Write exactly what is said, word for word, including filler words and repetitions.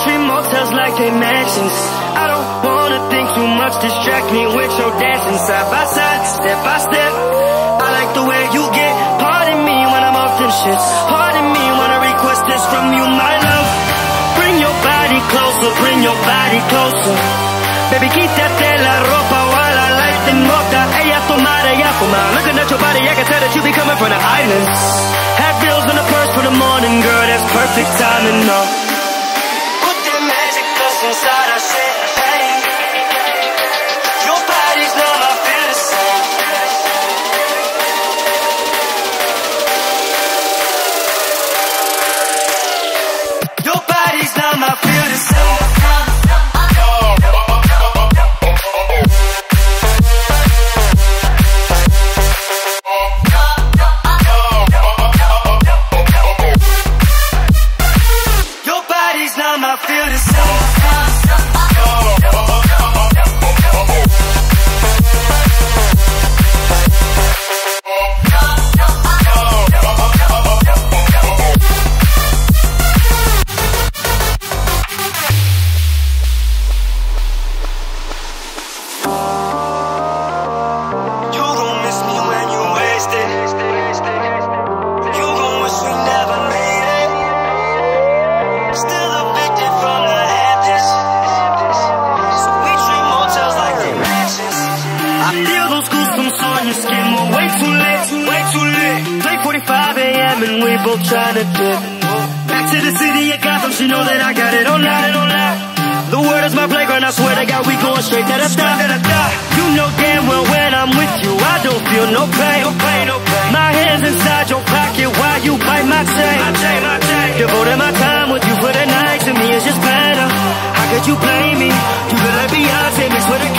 treat motels like they mansions. I don't wanna think too much, distract me with your dancing. Side by side, step by step, I like the way you get. Pardon me when I'm off them shits. Pardon me when I request this from you, my love. Bring your body closer, bring your body closer. Baby, quítate la ropa while I light the mota. Ella toma, ella fuma. Looking at your body, I can tell that you be coming from the islands. Had bills in the purse for the morning, girl, that's perfect timing, no. Put that magic dust inside our champagne. Your body's numb, I feel the same. Your body's numb, I feel the same. I feel the same. You gon' miss me when you wasted. You gon' wish we never made it. Still evicted from the Hamptons, so we treat motels like they mansions. I feel those goosebumps on your skin, we're way too late, way too late. three forty-five a m and we both trying to dip. Back to the city of Gotham, she know that I got it on lock. The world is my playground, I swear to God we going straight to the top. You know damn well when I'm with you, I don't feel no pain. My hands inside your pocket while you bite my chain. Devoting my time with you for the night, to me it's just better. How could you blame me? You feel like Beyonce mixed with a